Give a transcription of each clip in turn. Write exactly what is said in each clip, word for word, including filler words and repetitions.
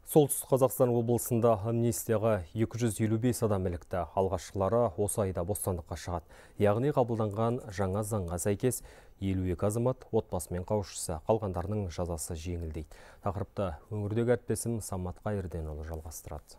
Солтүстік Қазақстан облысында амнистияға екі жүз елу бес адам ілікті. Алғашқылары осы айда бостандыққа шығады. Яғни қабылданған жаңа заңға сәйкес елу екі азамат отбасымен қауышса, қалғандарының жазасы жеңілдейді. Тақырыпты өңірдегі әріптесім Самат Қайырденұлы жалғастырады.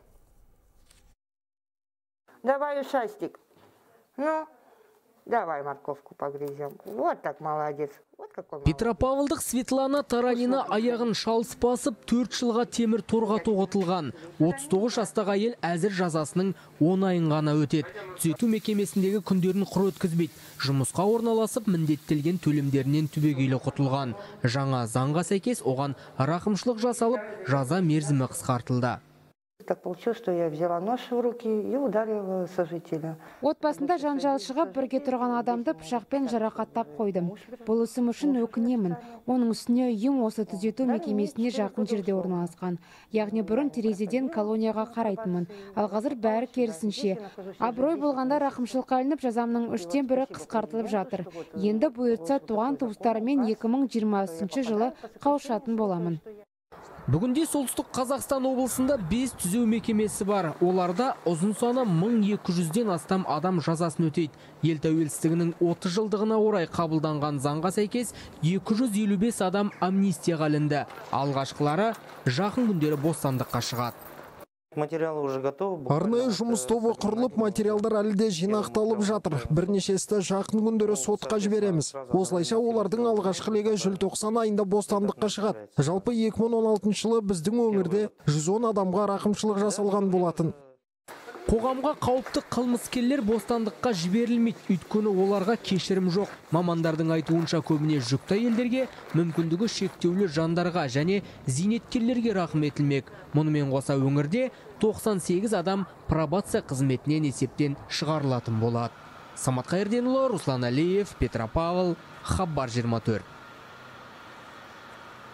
Давай ушастик. Ну, давай морковку погрызем. Вот так молодец. Петропавлдық Светлана Таранина аяғын шалыс басып, төрт жылға темір торға тоғытылған. отыз тоғыз жастағы әйел әзір жазасының он айын ғана өтеді. Түзету мекемесіндегі күндерін құр өткізбейді. Жұмысқа орналасып, міндеттелген төлемдерінен түбегейлі құтылған. Жаңа заңға сәйкес оған рақымшылық жасалып, жаза мерзімі қысқартылды. Так получилось, что я взяла нож в руки и ударила сожителя. Отбасында жанжал шығып, бірге тұрған адамды пышақпен жарақаттап қойдым. Бұл ісім үшін өкінемін. Оның үстіне үйім осы түзету мекемесіне жақын жерде орналасқан. Яғни бұрын терезеден колонияға қарайтынмын. Ал қазір бәрі керісінше. Абырой болғанда рақымшылыққа ілініп, жазамның үштен бірі қысқартылып жатыр. Енді бұйыртса туған туыстарымен екі мың жиырмасыншы жылы қауышатын боламын. Бүгінде Солтүстік Қазақстан облысында бес түзеу мекемесі бар. Оларда ұзын саны мың екі жүзден астам адам жазасын өтейді. Ел тәуелсіздігінің отыз жылдығына орай қабылданған заңға сәйкес екі жүз елу бес адам амнистияға ілінді. Алғашқылары жақын күндері бостандыққа шығады. Материалы уже готовы. Арнайы жұмыс тобы құрылып, материалдар әлі де жинақталып жатыр. Бірнешесі жақын күндері сотқа жібереміз. Осылайша олардың алғашқы легі желтоқсан айында бостандыққа шығады. Жалпы екі мың он алтыншы жылы біздің өңірде жүз он адамға рақымшылық жасалған болатын. Қоғамға қауіпті қылмыскерлер бостандыққа жіберілмейді, өйткені оларға кешірім жоқ. Мамандардың айтуынша көбіне жүкті әйелдерге, мүмкіндігі шектеулі жандарға және зейнеткерлерге рақым етілмек. Мұнымен қоса өңірде тоқсан сегіз адам пробация қызметінен есептен шығарылатын болады. Самат Қайырденұлы, Руслан Әлиев, Петропавл, Хабар жиырма төрт.